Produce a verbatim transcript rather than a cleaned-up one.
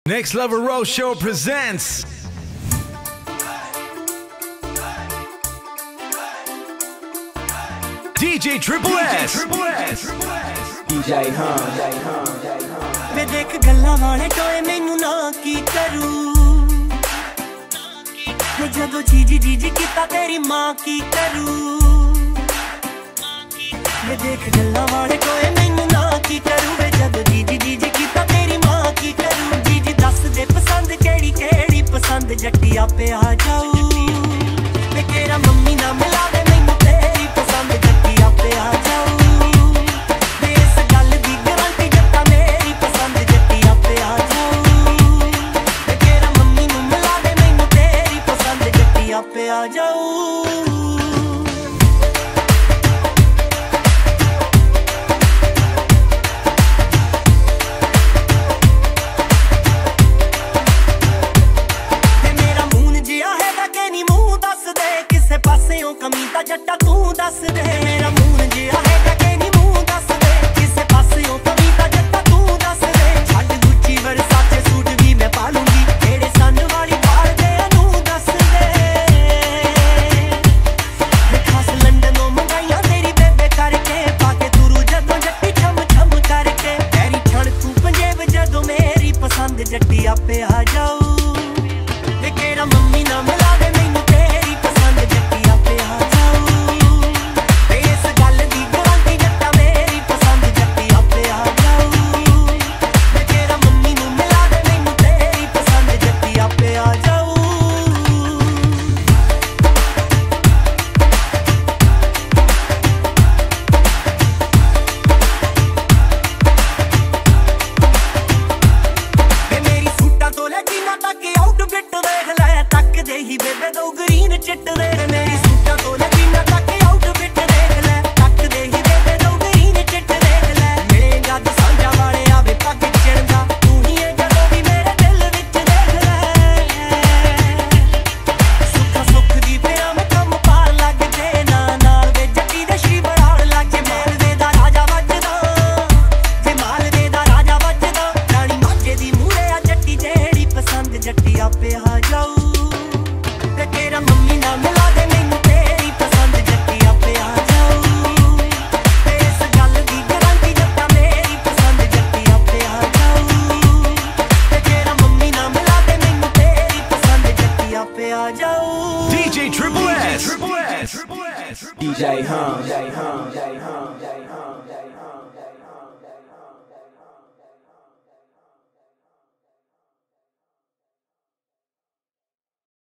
Next Level Roadshow presents D J Triple S D J ਹਾਂ ਵੇ ਦੇਖ ਗੱਲਾਂ ਵਾਲੇ ਟੋਏ ਮੈਨੂੰ ਨਾ ਕੀ ਕਰੂ ਵੇ ਜਦੋਂ ਜੀਜੀ ਜੀਜੀ ਕੀਤਾ ਤੇਰੀ ਮਾਂ ਕੀ ਕਰੂ ਵੇ ਦੇਖ ਗੱਲਾਂ ਵਾਲੇ ਟੋਏ ਮੈਨੂੰ ਨਾ ਕੀ ਕਰੂ ਵੇ ਜਦੋਂ ਜੀਜੀ ਜੀਜੀ ਕੀਤਾ ਤੇਰੀ ਮਾਂ ਕੀ ਕਰੂ ਜੀਜੀ ਦੱਸ ਦੇ ਪਸੰਦ ਕਿਹੜੀ ਕਿਹੜੀ ਪਸੰਦ ਜੱਟੀ ਆਪੇ ਆ ਜਾਊ ਵੇ ਤੇਰਾ ਮੰਮੀ ਨਾ ਮਿਲਾ ਦੇ ਮੈਨੂੰ ਤੇਰੀ ਪਸੰਦ ਜੱਟੀ ਆਪੇ ਆ ਜਾਊ पे आ जाऊं मेरा मून जिया है कि नहीं मुंह दस दे किसे पासेओं कमी ता जट्टा तू दस दे मेरा मून जिया है कि नहीं मुंह दस दे किसे पासेओं कमी ता जट्टा तू दस दे छड्ड गुच्ची वर्साचे सूट भी मैं पा लूंगी तेरे सन वाली बाल दे अनू दस दे जट्टी आपे आ जाऊ वे केरा मम्मी ना मिला दे मैनू तेरी पसंद जट्टी आपे आ जाऊ वे इस गल दी गारंटी जट्टा मेरी पसंद जट्टी आपे आ जाऊ वे केरा मम्मी नू मिला दे मैनू तेरी पसंद जट्टी आपे आ जाऊ ही बेबे दो ग्रीन चिट दे मेरी सूटा तो लजीना तक आउटफिट देख ले तक दे ही बेबे दो ग्रीन चिट देख ले मिलेगा दसांजा वाले आवे पग चिड़दा तू ही है जदों भी मेरे दिल विच देख ले सुख सुख दी पिया मैं कम पार लग जे ना नाल वे जट्टी दे श्री बड़ाल लग जे माल दे दा राजा वजदा जे माल दे दा राजा वजदा रानी माजे दी मूरे आ जट्टी जेड़ी पसंद जट्टी आपे आ जाऊ तेरा मम्मी ना मिला दे मैनू तेरी पसंद जट्टी आपे आ जाऊ ते इस गल दी गारंटी जट्टा मेरी पसंद जट्टी आपे आ जाऊ ते तेरा मम्मी ना मिला दे मैनू तेरी पसंद जट्टी आपे आ जाऊ D J Triple S D J हाँ